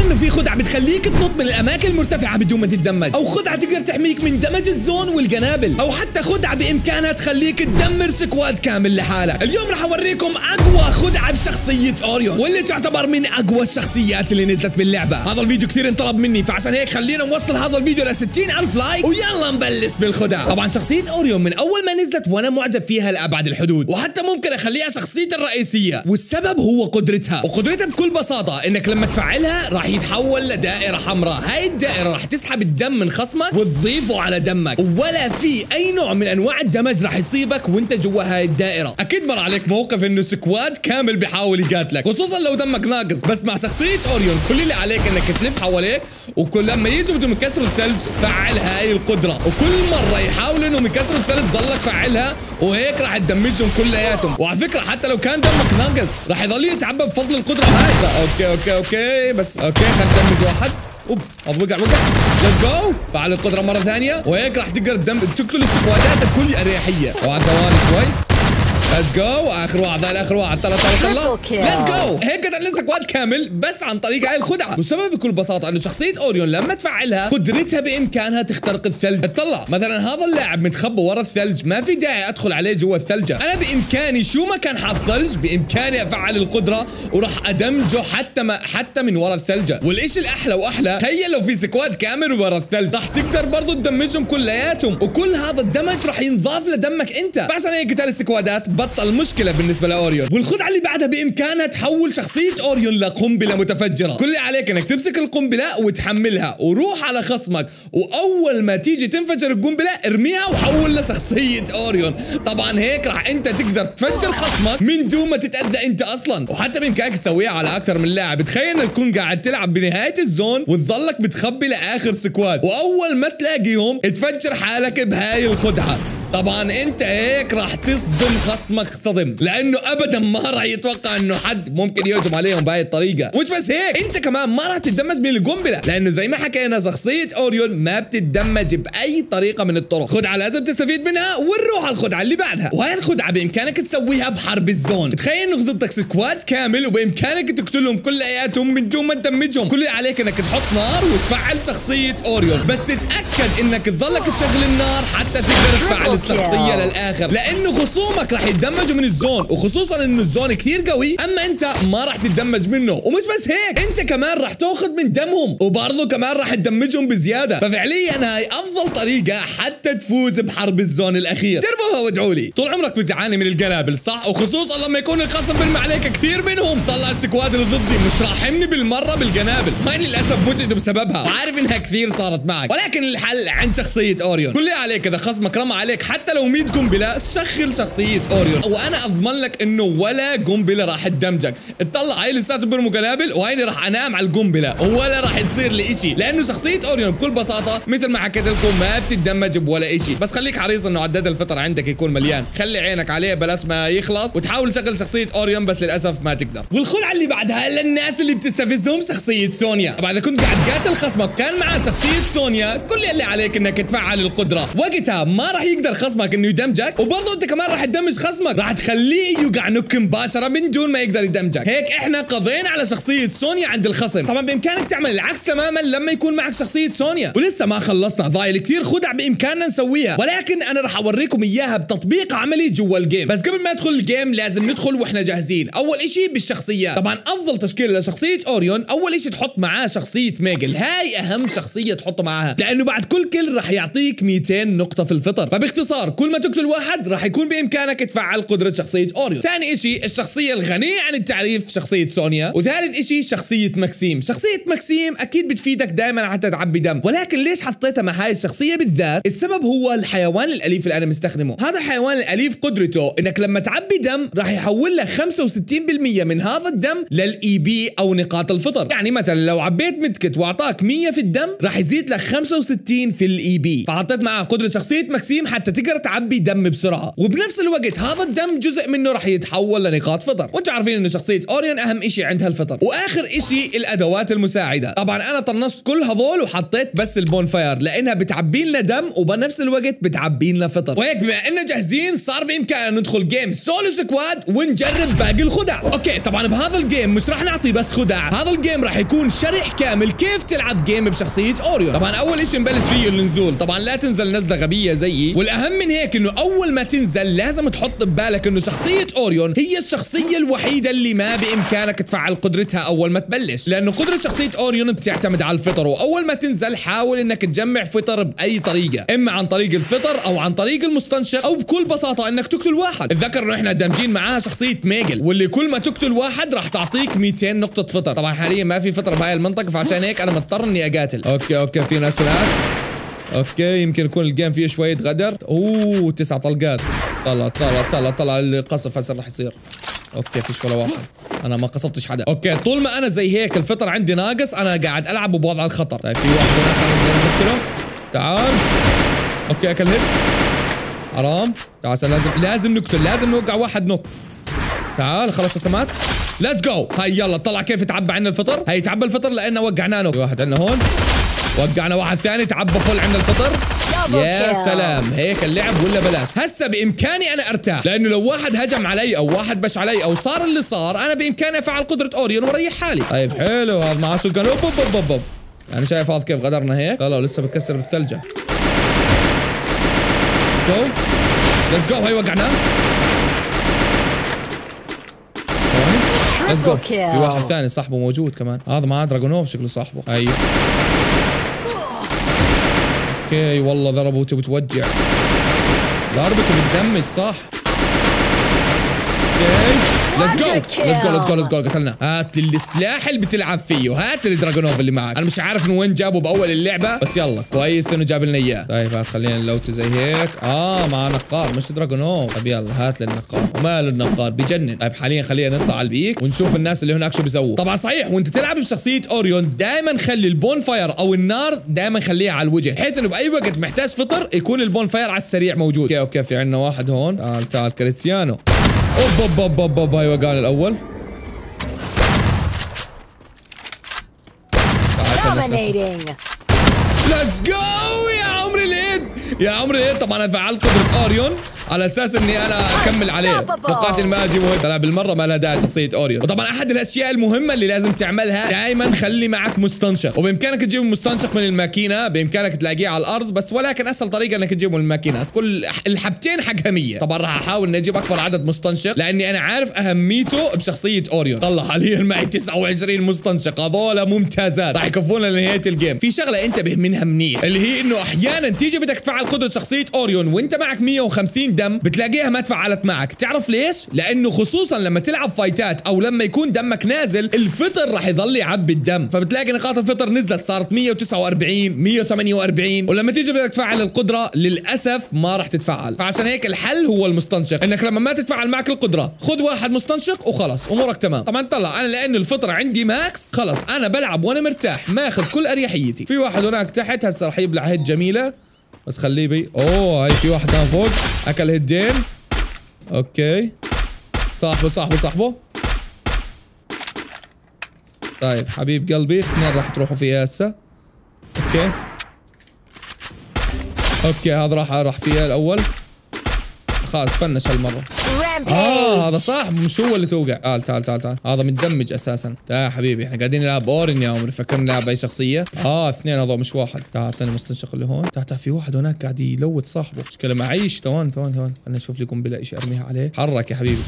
انه في خدعه بتخليك تنط من الاماكن المرتفعه بدون ما تتدمج، او خدعه تقدر تحميك من دمج الزون والقنابل، او حتى خدعه بامكانها تخليك تدمر سكواد كامل لحالك. اليوم راح اوريكم اقوى خدعه بشخصيه اوريون، واللي تعتبر من اقوى الشخصيات اللي نزلت باللعبه. هذا الفيديو كثير انطلب مني، فعشان هيك خلينا نوصل هذا الفيديو ل 60,000 لايك، ويلا نبلش بالخدع. طبعا شخصيه اوريون من اول ما نزلت وانا معجب فيها لابعد الحدود، وحتى ممكن اخليها شخصيتي الرئيسيه، والسبب هو قدرتها. وقدرتها بكل بساطه انك لما تفعلها راح يتحول لدائره حمراء. هاي الدائره راح تسحب الدم من خصمك وتضيفه على دمك، ولا في اي نوع من انواع الدمج راح يصيبك وانت جوا هاي الدائره. اكيد مر عليك موقف انه سكواد كامل بيحاول يقاتلك، خصوصا لو دمك ناقص، بس مع شخصيه اوريون كل اللي عليك انك تلف حواليك، وكل لما يجوا بدهم يكسروا الثلج فعل هاي القدره، وكل مره يحاولوا انهم يكسروا الثلج ضلك فعلها، وهيك راح تدمجهم كلياتهم. وعلى فكره حتى لو كان دمك ناقص راح يضل يتعبى بفضل القدره هاي. اوكي بس اوكي خلينا ندمج واحد. وقع ليتس جو. فعل القدره مره ثانيه، وهيك راح تقدر تقتل السكوادات بكل اريحيه. وعد ثواني شوي. ليتس جو. اخر واحد اخر واحد. طلع ليتس جو. هيك قتل السكواد كامل بس عن طريق هاي الخدعه. والسبب بكل بساطه انه شخصيه اوريون لما تفعلها قدرتها بامكانها تخترق الثلج. اطلع مثلا هذا اللاعب متخبى ورا الثلج، ما في داعي ادخل عليه جوا الثلجه، انا بامكاني شو ما كان حاط ثلج بامكاني افعل القدره وراح ادمجه حتى من ورا الثلجه. والشيء الاحلى واحلى، تخيل لو في سكواد كامل ورا الثلج راح تقدر برضه تدمجهم كلياتهم، وكل هذا الدمج راح ينضاف لدمك انت. فعشان هيك قتال السكوادات بطل مشكله بالنسبه لاوريون. والخدعه اللي بعدها بامكانها تحول شخصيه اوريون لقنبله متفجره. كل اللي عليك انك تمسك القنبله وتحملها وروح على خصمك، واول ما تيجي تنفجر القنبله ارميها وحول لشخصيه اوريون. طبعا هيك راح انت تقدر تفجر خصمك من دون ما تتاذى انت اصلا. وحتى بامكانك تسويها على اكثر من لاعب. تخيل انك تكون قاعد تلعب بنهايه الزون وتظلك متخبي لاخر سكواد، واول ما تلاقيهم تفجر حالك بهاي الخدعه. طبعا انت هيك راح تصدم خصمك صدم، لانه ابدا ما راح يتوقع انه حد ممكن يهجم عليهم بهاي الطريقه. مش بس هيك، انت كمان ما راح تتدمج من القنبله، لانه زي ما حكينا شخصيه اوريون ما بتتدمج باي طريقه من الطرق. خدعه لازم تستفيد منها، ونروح على الخدعه اللي بعدها. وهي الخدعه بامكانك تسويها بحرب الزون. تخيل انه ضدك سكواد كامل وبامكانك تقتلهم كلياتهم من دون ما تدمجهم. كل اللي عليك انك تحط نار وتفعل شخصيه اوريون، بس تاكد انك تضلك تشغل النار حتى تقدر تفعل الشخصية للآخر، لأنه خصومك راح يتدمجوا من الزون، وخصوصا إنه الزون كثير قوي، أما أنت ما راح تتدمج منه. ومش بس هيك، أنت كمان راح تاخذ من دمهم، وبرضه كمان راح تدمجهم بزيادة. ففعليا هاي أفضل طريقة حتى تفوز بحرب الزون الأخير. جربوها وادعوا لي. طول عمرك بتعاني من القنابل صح؟ وخصوصا لما يكون الخصم برمي عليك كثير منهم. طلع السكواد اللي ضدي مش راحمني بالمرة بالقنابل، هاي للأسف متت بسببها، وعارف إنها كثير صارت معك، ولكن الحل عند شخصية أوريون. كل اللي عليك إذا خصمك رمى عليك حتى لو 100 قنبله شغل شخصيه اوريون، وانا اضمن لك انه ولا قنبله راح تدمجك. اطلع هاي لساته برموا قنابل، وهيني راح انام على القنبله ولا راح يصير لي شيء، لانه شخصيه اوريون بكل بساطه مثل ما حكيت لكم ما بتتدمج بولا شيء. بس خليك حريص انه عداد الفطر عندك يكون مليان، خلي عينك عليه بلاش ما يخلص، وتحاول تشغل شخصيه اوريون بس للاسف ما تقدر. والخدعه اللي بعدها للناس اللي بتستفزهم شخصيه سونيا. طبعا اذا كنت قاعد قاتل خصمك كان معاه شخصيه سونيا، كل اللي عليك انك تفعل القدره، وقتها ما راح يقدر خصمك انه يدمجك، وبرضه انت كمان راح تدمج خصمك، راح تخليه يوقع نوك مباشره من دون ما يقدر يدمجك. هيك احنا قضينا على شخصيه سونيا عند الخصم. طبعا بامكانك تعمل العكس تماما لما يكون معك شخصيه سونيا. ولسه ما خلصنا، ضايل كثير خدع بامكاننا نسويها، ولكن انا راح اوريكم اياها بتطبيق عملي جوا الجيم. بس قبل ما ندخل الجيم لازم ندخل واحنا جاهزين. اول اشي بالشخصيات. طبعا افضل تشكيله لشخصيه اوريون اول اشي تحط معاه شخصيه ميجل. هاي اهم شخصيه تحطه معاها، لانه بعد كل كل راح يعطيك 200 نقطه في الفطر. فباختصار كل ما تقتل واحد راح يكون بامكانك تفعل قدره شخصيه اوريون. ثاني اشي الشخصيه الغنيه عن التعريف شخصيه سونيا. وثالث اشي شخصيه ماكسيم. شخصيه ماكسيم اكيد بتفيدك دائما حتى تعبي دم، ولكن ليش حطيتها مع هاي الشخصيه بالذات؟ السبب هو الحيوان الاليف اللي انا مستخدمه. هذا الحيوان الاليف قدرته انك لما تعبي دم راح يحول لك 65% من هذا الدم للاي بي او نقاط الفطر. يعني مثلا لو عبيت مدكت واعطاك 100 في الدم راح يزيد لك 65 في الاي بي. فحطيت معاه قدره شخصيه ماكسيم حتى تقدر تعبي دم بسرعه، وبنفس الوقت هذا الدم جزء منه راح يتحول لنقاط فطر، وانتم عارفين انه شخصيه اوريون اهم شيء عندها الفطر. واخر شيء الادوات المساعده. طبعا انا طنشت كل هذول وحطيت بس البون فاير لانها بتعبي لنا دم وبنفس الوقت بتعبي لنا فطر. وهيك بما اننا جاهزين صار بامكاننا ندخل جيم سولو سكواد ونجرب باقي الخدع. اوكي طبعا بهذا الجيم مش راح نعطي بس خدع، هذا الجيم راح يكون شرح كامل كيف تلعب جيم بشخصيه اوريون. طبعا اول شيء نبلش فيه النزول، طبعا لا تنزل نزله غبيه زيي، والاهم من هيك انه اول ما تنزل لازم تحط ببالك انه شخصيه اوريون هي الشخصيه الوحيده اللي ما بامكانك تفعل قدرتها اول ما تبلش، لانه قدره شخصيه اوريون بتعتمد على الفطر، واول ما تنزل حاول انك تجمع فطر باي طريقه، اما عن طريق الفطر او عن طريق المستنشق او بكل بساطه انك تقتل واحد. اتذكر انه احنا دامجين معاها شخصيه ميجل، واللي كل ما تقتل واحد راح تعطيك 200 نقطه فطر. طبعا حاليا ما في فطر بهاي المنطقه، فعشان هيك انا مضطر اني اقاتل. اوكي في ناس هناك. اوكي يمكن يكون الجيم فيه شويه غدر. 9 طلقات. طلع القصف هسه راح يصير. اوكي فيش ولا واحد، انا ما قصفتش حدا. اوكي طول ما انا زي هيك الفطر عندي ناقص انا قاعد العب بوضع الخطر. طيب في واحد هناك خلينا نقتله. تعال. اوكي اكل هيت. حرام. تعال لازم نقتل، لازم نوقع واحد نوك. تعال خلص السمات. ليتس جو. هاي يلا طلع كيف يتعبى عنا الفطر. هاي يتعبى الفطر لانه وقعناه نوك. في واحد عندنا هون، وقعنا واحد ثاني تعبى فل عندنا الفطر. يا سلام هيك اللعب ولا بلاش. هسه بامكاني انا ارتاح، لانه لو واحد هجم علي او واحد بش علي او صار اللي صار انا بامكاني افعل قدره اوريون وريح حالي. طيب حلو هذا معاه سلقان. اوب يعني شايف هذا كيف غدرنا هيك. لا لسه بكسر بالثلجه. ليتس جو هاي وقعناه. ليتس جو. في واحد ثاني صاحبه موجود كمان، هذا معاه دراجونوف شكله صاحبه. ايوه اوكي والله ضربته بتوجع، ضربته بتدمج صح. ليتس جو قتلنا. هات لي السلاح اللي بتلعب فيه، هات لي الدراجونوف اللي معك. انا مش عارف من وين جابه باول اللعبه بس يلا كويس انه جاب لنا اياه. طيب هات خلينا نلوته زي هيك. مع نقار مش دراجونوف. طيب يلا هات لي النقار. وماله النقار بجنن. طيب حاليا خلينا نطلع على البيك ونشوف الناس اللي هناك شو بيسووا. طبعا صحيح وانت تلعب بشخصيه اوريون دائما خلي البون فاير او النار دائما خليها على الوجه، بحيث انه باي وقت محتاج فطر يكون البون فاير على السريع موجود. اوكي في عندنا واحد هون. تعال كريستيانو. اوب هاي وقعنا الاول. ليتس جو يا عمري اليد. طبعا انا فعلت قدره اوريون على اساس اني انا اكمل عليه، توقعت اني ما اجيبه هيك. لا بالمره ما لها داعي شخصيه اوريون. وطبعا احد الاشياء المهمه اللي لازم تعملها دائما خلي معك مستنشق، وبامكانك تجيب المستنشق من الماكينه، بامكانك تلاقيه على الارض بس، ولكن اسهل طريقه انك تجيبه من الماكينه. كل الحبتين حقها 100. طبعا راح احاول اني اجيب اكبر عدد مستنشق لاني انا عارف اهميته بشخصيه اوريون. طلع حاليا معي 29 مستنشق، هذول ممتازات راح يكفونا لنهايه الجيم. في شغله انتبه منها منيح اللي هي انه احيانا تيجي بدك تفعل قدره شخصيه اوريون وانت معك 150 دم بتلاقيها ما تفعلت معك. تعرف ليش؟ لانه خصوصا لما تلعب فايتات او لما يكون دمك نازل الفطر راح يضل يعبي الدم، فبتلاقي نقاط الفطر نزلت صارت 149 148، ولما تيجي بدك تفعل القدره للاسف ما راح تتفعل. فعشان هيك الحل هو المستنشق، انك لما ما تتفعل معك القدره خذ واحد مستنشق وخلص امورك تمام. طبعا طلع انا لانه الفطره عندي ماكس خلص انا بلعب وانا مرتاح ماخذ كل اريحيتي. في واحد هناك تحت هسه راح يبلع هيد جميله بس خليه بي. هاي في واحد كان فوق اكل هدين. اوكي صاحبه. طيب حبيب قلبي اثنين راح تروحوا فيها هسه. اوكي هذا راح فيها الاول. خلاص فنش هالمره. هذا صاحبه مش هو اللي توقع. تعال هذا متدمج اساسا. تعال حبيبي احنا قاعدين نلعب اورين يا عمري، فكرنا نلعب اي شخصيه. اثنين هذول مش واحد. تعال اعطيني مستنشق اللي هون. تعال في واحد هناك قاعد يلوت صاحبه. مشكله معيش. ثواني خلينا نشوف لي قنبله شيء ارميها عليه. حرك يا حبيبي.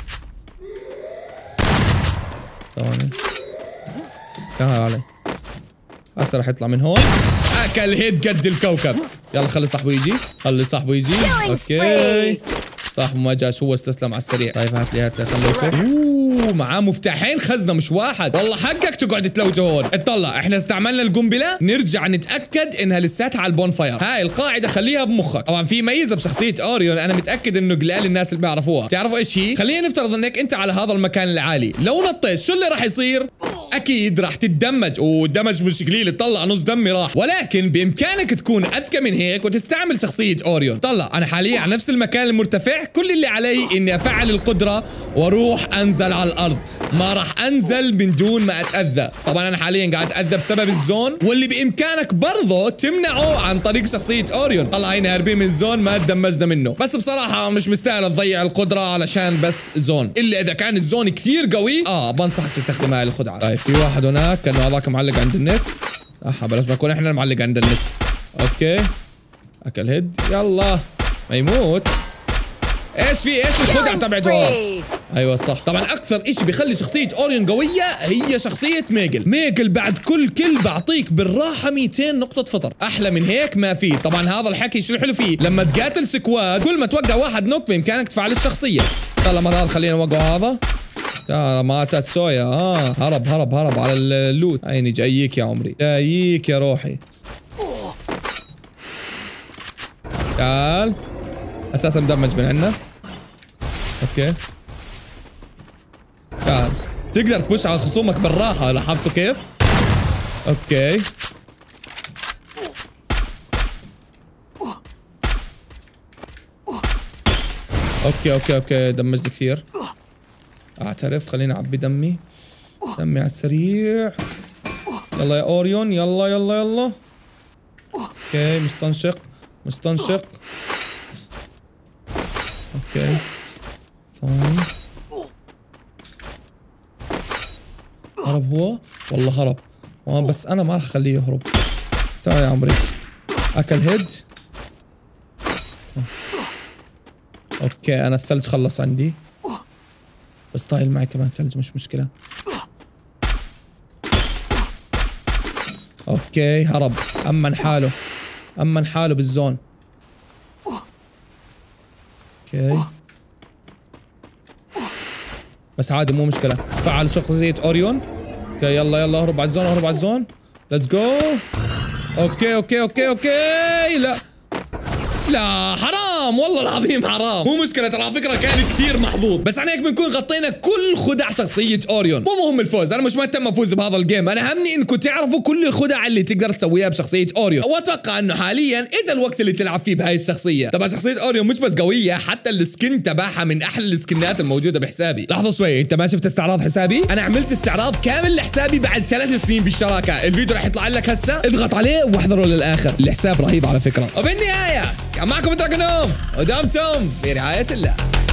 ثواني تعال علي. هسه راح يطلع من هون. اكل هيد قد الكوكب. يلا خلي صاحبه يجي. اوكي صاحبه ما جاش هو استسلم على السريع. طيب هات لي خليته. اوه معاه مفتاحين خزنه مش واحد. والله حقك تقعد تلوت هون. اطلع احنا استعملنا القنبله، نرجع نتاكد انها لساتها على البون فاير. هاي القاعده خليها بمخك. طبعا في ميزه بشخصيه اوريون انا متاكد انه قلال الناس اللي بيعرفوها. تعرفوا ايش هي؟ خلينا نفترض انك انت على هذا المكان العالي، لو نطيت شو اللي راح يصير؟ اكيد راح تتدمج، والدمج مش قليل، تطلع نص دمي راح. ولكن بامكانك تكون اذكى من هيك وتستعمل شخصيه اوريون. طلع انا حاليا على نفس المكان المرتفع، كل اللي علي اني افعل القدره واروح انزل على الارض، ما راح انزل من دون ما اتاذى. طبعا انا حاليا قاعد اتاذى بسبب الزون، واللي بامكانك برضه تمنعه عن طريق شخصيه اوريون. طلع هنا هاربين من الزون ما تدمجنا منه، بس بصراحه مش مستاهل تضيع القدره علشان بس زون، الا اذا كان الزون كثير قوي بنصحك تستخدم هاي الخدعه. طيب في واحد هناك كانه هذاك معلق عند النت. بلاش نكون احنا معلق عند النت. اوكي اكل هيد، يلا ما يموت. ايش الخدعه تبعته؟ ايوه صح. طبعا اكثر اشي بيخلي شخصيه اوريون قويه هي شخصيه ميجل بعد كل كل بعطيك بالراحه 200 نقطه فطر. احلى من هيك ما في. طبعا هذا الحكي شو الحلو فيه؟ لما تقاتل سكواد كل ما توقع واحد نوك بامكانك تفعل الشخصيه. يلا مرات خلينا نوقع هذا. تعال ماتت سويا. هرب على اللوت. عيني جاييك يا عمري، جاييك يا روحي. تعال اساسا مدمج من عندنا. اوكي تعال تقدر تبوش على خصومك بالراحة. لاحظتوا كيف؟ اوكي اوكي دمجت كثير اعترف. خليني اعبي دمي على السريع. يلا يا اوريون، يلا اوكي مستنشق. اوكي ثاني. هرب هو؟ والله هرب. بس انا ما راح اخليه يهرب. تعال يا عمري. اكل هيد. اوكي انا الثلج خلص عندي، بس طايل معي كمان ثلج مش مشكلة. اوكي هرب، امن حاله بالزون. اوكي بس عادي مو مشكلة. فعل شخصية اوريون. اوكي يلا اهرب على الزون. ليتس جو. اوكي لا حرام والله العظيم حرام. مو مشكلة ترى على فكرة كان كثير محظوظ، بس على هيك بنكون غطينا كل خدع شخصية اوريون. مو مهم الفوز، انا مش مهتم افوز بهذا الجيم، انا همني انكم تعرفوا كل الخدع اللي تقدر تسويها بشخصية اوريون. واتوقع انه حاليا اجى الوقت اللي تلعب فيه بهاي الشخصية. طبعا شخصية اوريون مش بس قوية، حتى السكن تبعها من احلى السكنات الموجودة بحسابي. لحظة شوي، انت ما شفت استعراض حسابي؟ انا عملت استعراض كامل لحسابي بعد 3 سنين بالشراكة. الفيديو راح يطلع لك هسه، اضغط عليه واحضره للاخر. الحساب رهيب على فكرة. وبالنهاية كان معكم دراجونوم ودمتم في رعاية الله.